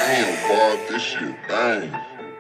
Damn, boy, this shit bang.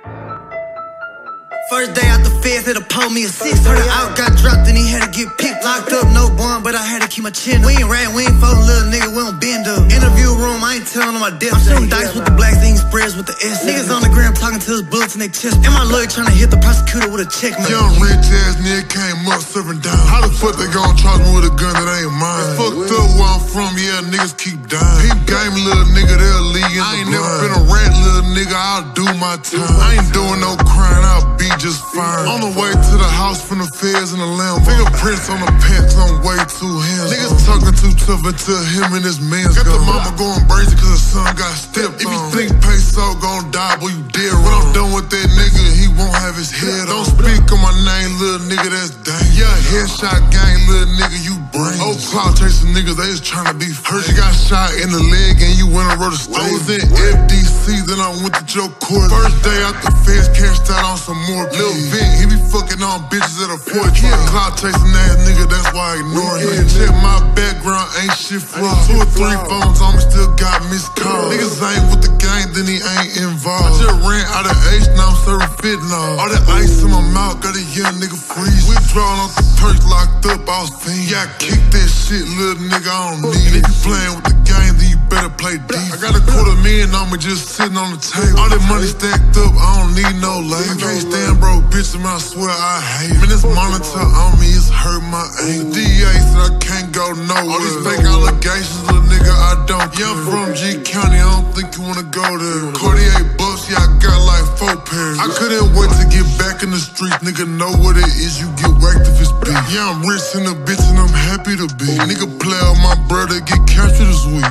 First day out the feds, had to pull me a 6. Heard it out, got dropped, and he had to get picked. Locked up, no bond, but I had to keep my chin up. We ain't rat, we ain't for little nigga, we don't bend up. Interview room, I ain't telling on my death. I'm shooting dice with the blacks, eating spreads with the S. Niggas on the ground talking to his bullets in their chest. And my lawyer trying to hit the prosecutor with a check, man. Young rich ass nigga came up serving down. How the fuck they gon' charge me with a gun that ain't mine? Fucked up where I'm from, yeah, niggas keep dying. Peep game, little nigga, they'll leave in the I ain't never been a rat, little nigga, I'll do my time. I ain't doing no crime, I'll be just fine. On the way to the house from the feds in the Lambo. Fingerprints on the pants, I'm way too hands. Niggas talking too tough until him and his mans got the mama going crazy cause her son got stepped on. If you think Peso gon' die, boy, you dead wrong. When I'm done with that nigga, he won't have his head on. Don't speak on my name, little nigga, that's dang. Yeah, headshot gang, little nigga, you brain. Old cloud chasing niggas, they just tryna be first. You got shot in the leg and you went and wrote a statement. I was in FDC, then I went to your court. First day out the feds, cashed out on some more Lil Vic, he be fucking on bitches at a porch. Yeah, cloud chasing ass nigga, that's why I ignore him. Check my background, ain't shit fraud. 2 or 3 phones on me, still got missed calls. Niggas ain't with the gang, then he ain't involved. I just ran out of H, now I'm serving fentanyl. All that ice in my mouth, got a young nigga freeze. Withdrawing off the perks, locked up, I was fiend. Yeah, I kick that shit, little nigga, I don't need it. If you playing with the gang, then you better play defense. I got $250,000 on me just sitting on the table. All that money stacked up, I don't need no label. I can't stand broke bitches, man, I swear I hate it. Man, this monitor on me, it's hurt my aim. The DA said I can't go nowhere. All these fake allegations, little nigga, I don't care. Yeah, I'm from G County, I don't think you wanna go there. Cartier bucks, yeah, I got like 4 pairs. I couldn't wait to get back in the streets, nigga, know what it is, you get whacked if it's beef. Yeah, I'm rich in the bitch and I'm happy to be. Nigga play on my brother, get captured this week.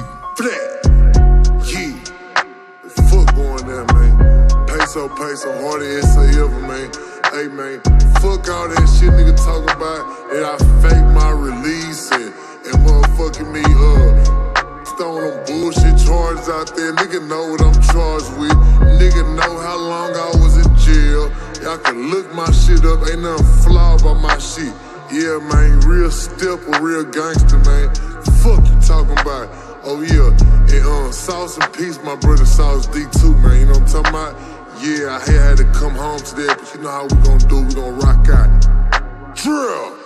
Yeah, fuck going there, man. Peso Peso, hardest essay ever, man. Hey, man, fuck all that shit nigga talking about that I fake my release and motherfucking me throwing them bullshit charges out there. Nigga know what I'm charged with. Nigga know how long I was in jail. Y'all can look my shit up, ain't nothing flawed about my shit. Yeah, man, real stepper, real gangster, man. Fuck you talking about? Oh yeah, and Sauce and Peace, my brother Sauce D2, man. You know what I'm talking about? Yeah, I had to come home today, but you know how we gonna do, we gonna rock out. Drill!